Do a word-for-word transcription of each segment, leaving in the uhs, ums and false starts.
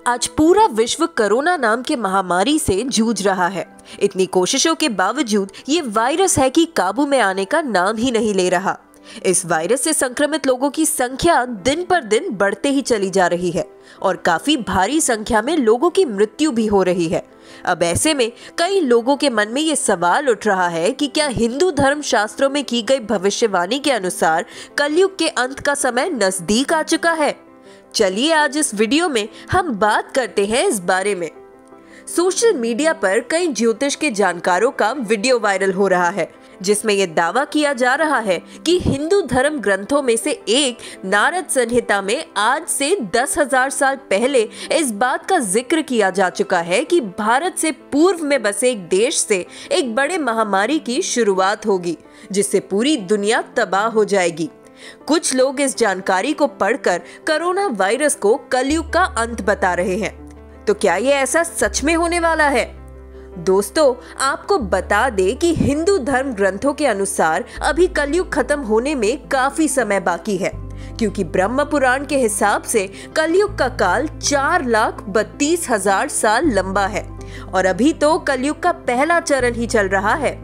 आज पूरा विश्व कोरोना नाम के महामारी से जूझ रहा है। इतनी कोशिशों के बावजूद ये वायरस है कि काबू में आने का नाम ही नहीं ले रहा। इस वायरस से संक्रमित लोगों की संख्या दिन पर दिन बढ़ते ही चली जा रही है और काफी भारी संख्या में लोगों की मृत्यु भी हो रही है। अब ऐसे में कई लोगों के मन में ये सवाल उठ रहा है कि क्या हिंदू धर्म शास्त्रों में की गई भविष्यवाणी के अनुसार कलयुग के अंत का समय नजदीक आ चुका है। चलिए आज इस वीडियो में हम बात करते हैं इस बारे में। सोशल मीडिया पर कई ज्योतिष के जानकारों का वीडियो वायरल हो रहा है जिसमें यह दावा किया जा रहा है कि हिंदू धर्म ग्रंथों में से एक नारद संहिता में आज से दस हजार साल पहले इस बात का जिक्र किया जा चुका है कि भारत से पूर्व में बसे एक देश से एक बड़े महामारी की शुरुआत होगी जिससे पूरी दुनिया तबाह हो जाएगी। कुछ लोग इस जानकारी को पढ़कर कोरोना वायरस को कलयुग का अंत बता रहे हैं। तो क्या ये ऐसा सच में होने वाला है? दोस्तों, आपको बता दें कि हिंदू धर्म ग्रंथों के अनुसार अभी कलयुग खत्म होने में काफी समय बाकी है, क्योंकि ब्रह्म पुराण के हिसाब से कलयुग का काल चार लाख बत्तीस हजार साल लंबा है और अभी तो कलयुग का पहला चरण ही चल रहा है।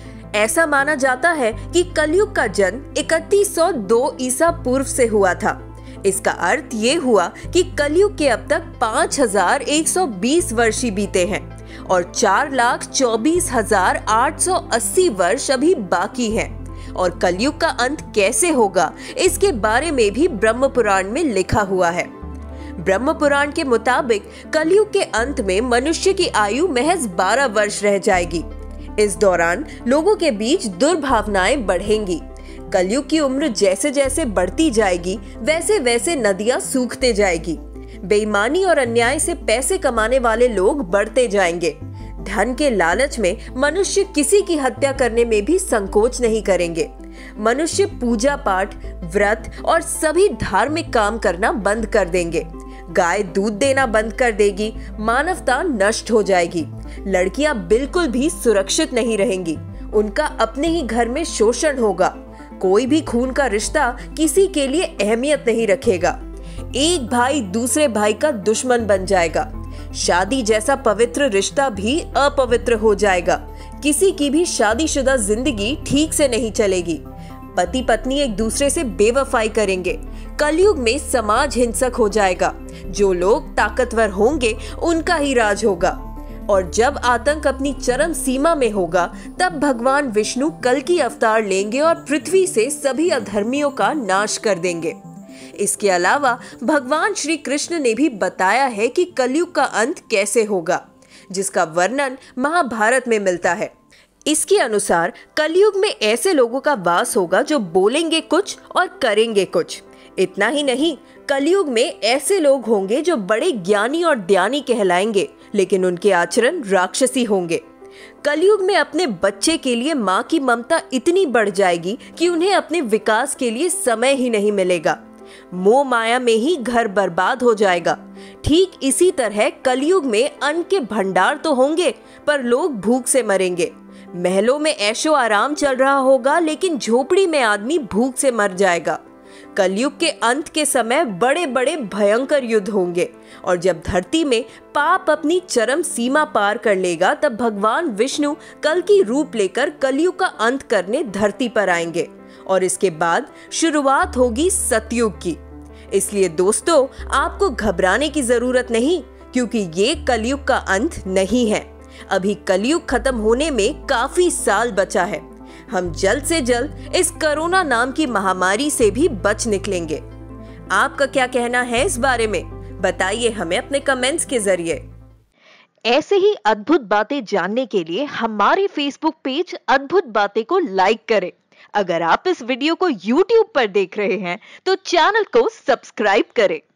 ऐसा माना जाता है कि कलयुग का जन्म इकतीस सौ दो ईसा पूर्व से हुआ था। इसका अर्थ ये हुआ कि कलयुग के अब तक पाँच हजार एक सौ बीस वर्ष ही बीते हैं और चार लाख चौबीस हजार आठ सौ अस्सी वर्ष अभी बाकी हैं। और कलयुग का अंत कैसे होगा, इसके बारे में भी ब्रह्म पुराण में लिखा हुआ है। ब्रह्म पुराण के मुताबिक कलयुग के अंत में मनुष्य की आयु महज बारह वर्ष रह जाएगी। इस दौरान लोगों के बीच दुर्भावनाएं बढ़ेंगी। कलयुग की उम्र जैसे जैसे बढ़ती जाएगी वैसे वैसे नदियां सूखते जाएगी। बेईमानी और अन्याय से पैसे कमाने वाले लोग बढ़ते जाएंगे। धन के लालच में मनुष्य किसी की हत्या करने में भी संकोच नहीं करेंगे। मनुष्य पूजा पाठ, व्रत और सभी धार्मिक काम करना बंद कर देंगे। गाय दूध देना बंद कर देगी। मानवता नष्ट हो जाएगी। लड़कियां बिल्कुल भी सुरक्षित नहीं रहेंगी। उनका अपने ही घर में शोषण होगा। कोई भी खून का रिश्ता किसी के लिए अहमियत नहीं रखेगा। एक भाई दूसरे भाई का दुश्मन बन जाएगा। शादी जैसा पवित्र रिश्ता भी अपवित्र हो जाएगा। किसी की भी शादीशुदा जिंदगी ठीक से नहीं चलेगी। पति पत्नी एक दूसरे से बेवफाई करेंगे। कलयुग में समाज हिंसक हो जाएगा। जो लोग ताकतवर होंगे उनका ही राज होगा। और जब आतंक अपनी चरम सीमा में होगा तब भगवान विष्णु कल की अवतार लेंगे और पृथ्वी से सभी अधर्मियों का नाश कर देंगे। इसके अलावा भगवान श्री कृष्ण ने भी बताया है कि कलयुग का अंत कैसे होगा, जिसका वर्णन महाभारत में मिलता है। इसके अनुसार कलयुग में ऐसे लोगों का वास होगा जो बोलेंगे कुछ और करेंगे कुछ। इतना ही नहीं, कलयुग में ऐसे लोग होंगे जो बड़े ज्ञानी और ध्यानी कहलाएंगे, लेकिन उनके आचरण राक्षसी होंगे। कलयुग में अपने बच्चे के लिए माँ की ममता इतनी बढ़ जाएगी कि उन्हें अपने विकास के लिए समय ही नहीं मिलेगा। मोह माया में ही घर बर्बाद हो जाएगा। ठीक इसी तरह कलयुग में अन्न के भंडार तो होंगे पर लोग भूख से मरेंगे। महलों में ऐशो आराम चल रहा होगा लेकिन झोपड़ी में आदमी भूख से मर जाएगा। कलयुग के अंत के समय बड़े बड़े भयंकर युद्ध होंगे और जब धरती में पाप अपनी चरम सीमा पार कर लेगा तब भगवान विष्णु कल की रूप लेकर कलयुग का अंत करने धरती पर आएंगे और इसके बाद शुरुआत होगी सतयुग की। इसलिए दोस्तों, आपको घबराने की जरूरत नहीं, क्योंकि ये कलयुग का अंत नहीं है। अभी कलयुग खत्म होने में काफी साल बचा है। हम जल्द से जल्द इस कोरोना नाम की महामारी से भी बच निकलेंगे। आपका क्या कहना है इस बारे में? बताइए हमें अपने कमेंट्स के जरिए। ऐसे ही अद्भुत बातें जानने के लिए हमारे फेसबुक पेज अद्भुत बातें को लाइक करें। अगर आप इस वीडियो को यूट्यूब पर देख रहे हैं तो चैनल को सब्सक्राइब करें।